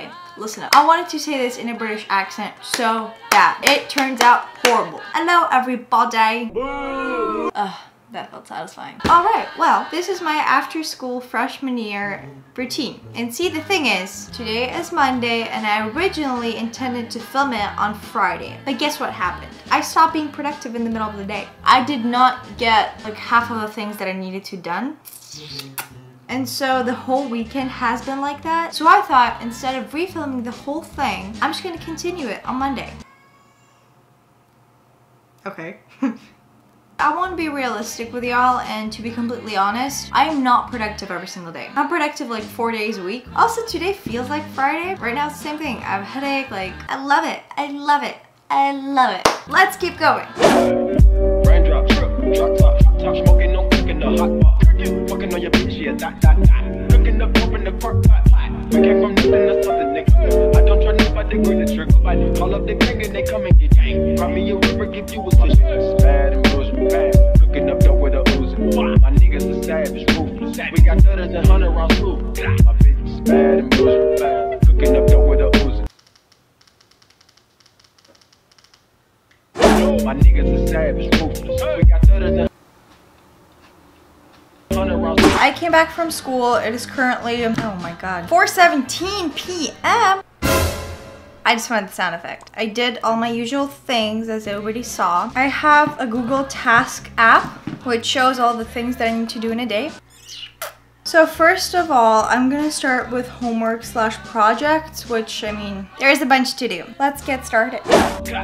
Okay, listen up. I wanted to say this in a British accent so bad. It turns out horrible. Hello, everybody. That felt satisfying. Alright, well, this is my after school freshman year routine. And see, the thing is, today is Monday and I originally intended to film it on Friday. But guess what happened? I stopped being productive in the middle of the day. I did not get like half of the things that I needed to done. And so the whole weekend has been like that. So I thought instead of refilming the whole thing, I'm just gonna continue it on Monday. Okay. I want to be realistic with y'all, and to be completely honest, I am not productive every single day. I'm productive like 4 days a week. Also, today feels like Friday. Right now it's the same thing. I have a headache. Like, I love it. I love it. I love it. Let's keep going. Raindrop, drop top, smoking, no cooking the hot pot. Fucking on your bitch, yeah, that. Cooking up dope in the crock pot. We came from nothing to something, nigga. I don't try nobody, grip the trigger. Call up the gang and they come and get gang. Brought me a river, give you a fish. Bad and bullshit. Cooking up dope with a Uzi. My niggas are savage, ruthless. We got 30s and 100 rounds too. My bitch is bad and bullshit bad. Cooking up dope with a Uzi. My niggas are savage, ruthless. We got 30s and 100 rounds too. I came back from school. It is currently, oh my god, 4:17 p.m. I just wanted the sound effect. I did all my usual things as I already saw. I have a Google Task app which shows all the things that I need to do in a day. So first of all, I'm gonna start with homework / projects, which, I mean, there's a bunch to do. Let's get started. Do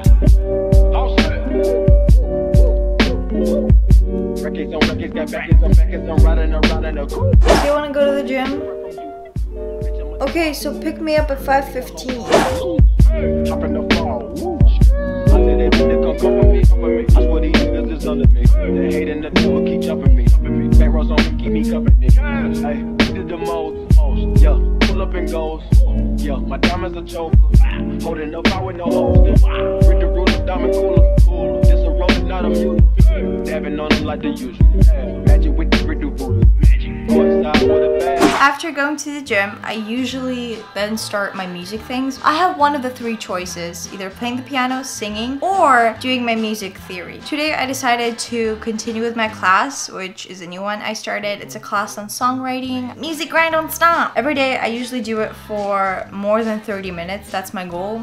you wanna go to the gym? Okay, so pick me up at 5:15. Hop in the fall, I said that nigga come for me. I swear these niggas is under me. They hating the door, keep jumping me. Back rows on me, keep me company. Hey, we did the most, yeah. Pull up and goes, yeah. My diamonds a choker, holding up out with no holes. Read the ruler, diamond cooler. This a roller, not a mule. Dabbing on them like the usual. Magic with the brick do voodoo. After going to the gym, I usually then start my music things. I have one of the three choices, either playing the piano, singing, or doing my music theory. Today I decided to continue with my class, which is a new one I started. It's a class on songwriting. Music grind don't stop. Every day I usually do it for more than 30 minutes. That's my goal.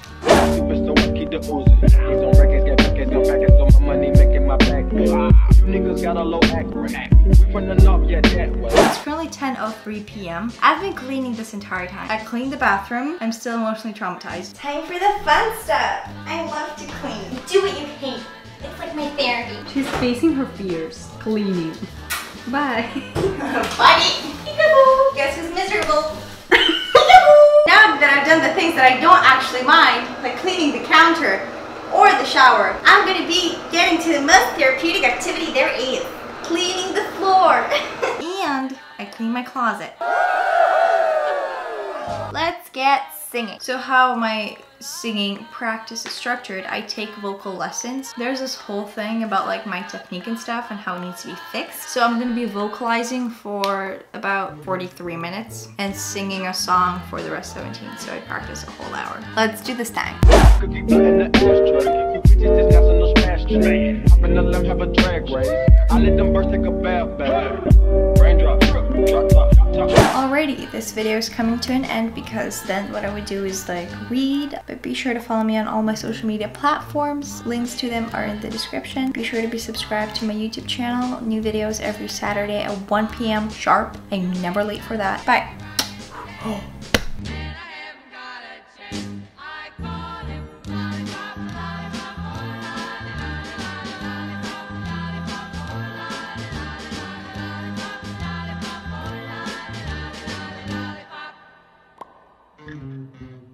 It's currently 10:03 p.m. I've been cleaning this entire time. I cleaned the bathroom. I'm still emotionally traumatized. Time for the fun stuff. I love to clean. Do what you hate. It's like my therapy. She's facing her fears. Cleaning. Bye. Buddy. Guess who's miserable? Now that I've done the things that I don't actually mind, like cleaning the counter or the shower, I'm gonna be getting to the most therapeutic activity there is. Cleaning the floor. And I clean my closet. Let's get singing. So how my singing practice is structured, I take vocal lessons. There's this whole thing about like my technique and stuff and how it needs to be fixed. So I'm gonna be vocalizing for about 43 minutes and singing a song for the rest 17. So I practice a whole hour. Let's do this thing. Alrighty, this video is coming to an end because then what I would do is like read, but be sure to follow me on all my social media platforms. Links to them are in the description. Be sure to be subscribed to my YouTube channel. New videos every Saturday at 1 p.m. sharp. I'm never late for that. Bye. Lollipop.